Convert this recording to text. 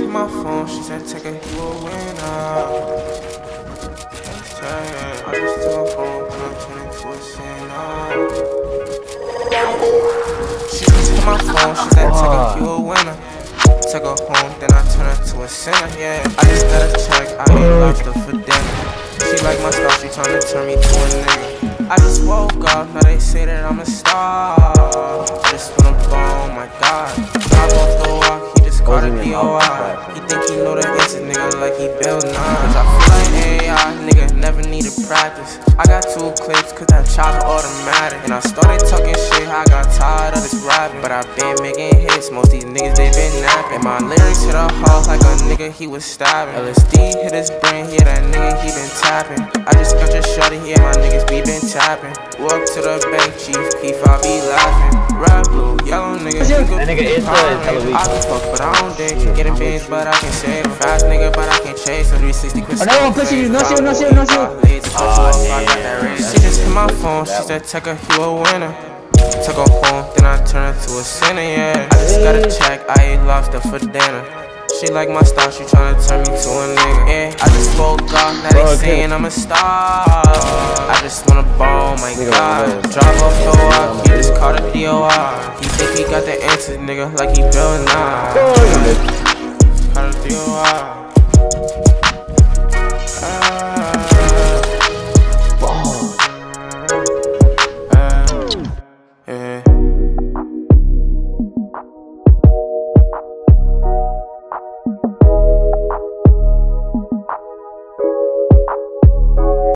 hit my phone, she said, take a you a winner. I just took my phone, and I'm turning to a sinner. She just hit my phone, she said, take a you a winner. Took her home, then I turn her to a sinner, yeah. I just got a check, I ate lobster for dinner. She like my style, she tryna turn me to a nigga. I just woke up, now they say that I'm a star. I just wanna ball, my God. Drop off the walk, he just caught a DOI. He think he know the answer, nigga, like he Bill Nye. Cause I feel like AI, nigga, never need to practice. I got 2 clips, cause that chopper automatic. And I started talking shit, I got tired of this rapping. But I been making hits, most these niggas, they been napping. And my lyrics hit a heart like a nigga, he was stabbing. LSD hit his brain, yeah, that nigga, he been tapping. I just got your shorty, yeah, my niggas, we been tapping. Walk to the bank, Chief Keef, I be laughing. Red, blue, yellow nigga, you could be powering. I can fuck, but I don't dig. Getting bands, but I can save. Fast nigga, but I can chase. 360 quit. Oh no, I'm pushing you, no shoot, no shoot, no shoot. She just hit my phone, she said, take her, you a winner. Took her home, then I turned her to a sinner, yeah. I just got a check, I ate lobster for dinner. She like my style, she tryna turn me to a nigga, yeah. I just woke up, now they saying I'm a star. I just wanna ball, my God. Drive off the walk, he just caught a DOI. He think he got the answers, nigga, like he Bill Nye. Caught a DOI.